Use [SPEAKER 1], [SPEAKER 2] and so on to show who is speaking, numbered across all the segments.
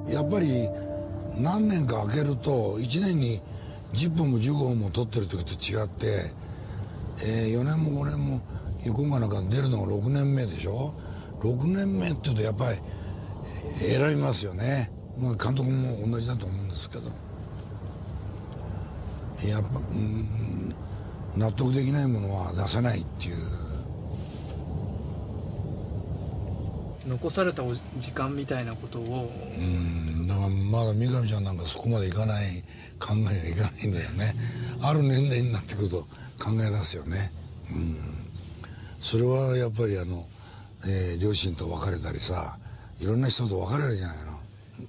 [SPEAKER 1] やっぱり何年か空けると1年に10分も15分も撮ってる時と違って、4年も5年も今回なんか出るのが6年目でしょ。6年目って言うとやっぱり選びますよね。まあ監督も同じだと思うんですけど、やっぱ納得できないものは出せないっていう。
[SPEAKER 2] 残された時間みたいなことを
[SPEAKER 1] だからまだ三上ちゃんなんかそこまでいかない、考えがいかないんだよね。ある年齢になってくると考え出すよね。それはやっぱり両親と別れたりさ、いろんな人と別れるじゃないの。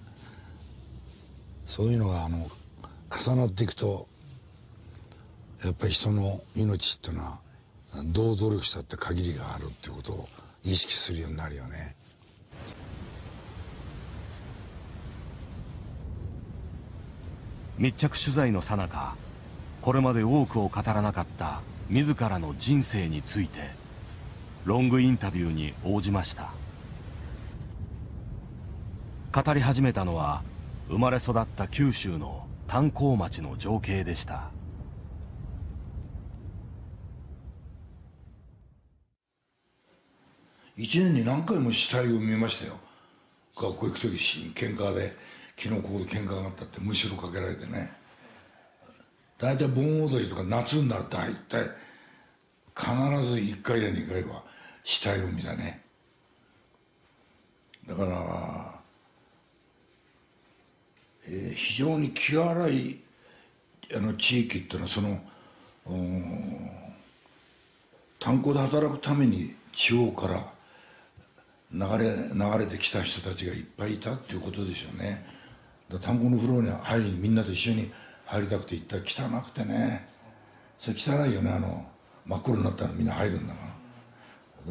[SPEAKER 1] そういうのが重なっていくと、やっぱり人の命っていうのはどう努力したって限りがあるっていうことを意識するようになるよね。
[SPEAKER 3] 密着取材の最中、これまで多くを語らなかった自らの人生についてロングインタビューに応じました。語り始めたのは生まれ育った九州の炭鉱町の情景でした。
[SPEAKER 1] 1年に何回も死体を見ましたよ。学校行く時喧嘩で、昨日ここで喧嘩があったってむしろかけられてね。大体盆踊りとか夏になると大体必ず1回や2回は死体を見たね。だから非常に気荒い地域っていうのはその炭鉱で働くために地方から流れてきた人たちがいっぱいいたっていうことでしょうね。炭鉱の風呂に入りにみんなと一緒に入りたくて行ったら汚くてね。それ汚いよね。真っ黒になったらみんな入るんだから。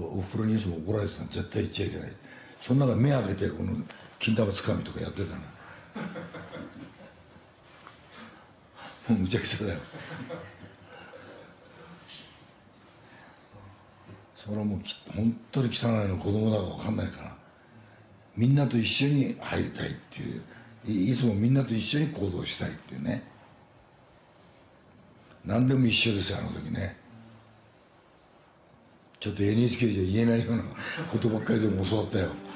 [SPEAKER 1] お風呂にいつも怒られてたの、絶対行っちゃいけない。その中目開けてこの金玉つかみとかやってたの。もうむちゃくちゃだよ。それはもう本当に汚いの子供だか分かんないから、みんなと一緒に入りたいっていう、いつもみんなと一緒に行動したいっていうね。何でも一緒ですよ、あの時ね。ちょっと NHK じゃ言えないようなことばっかりでも教わったよ。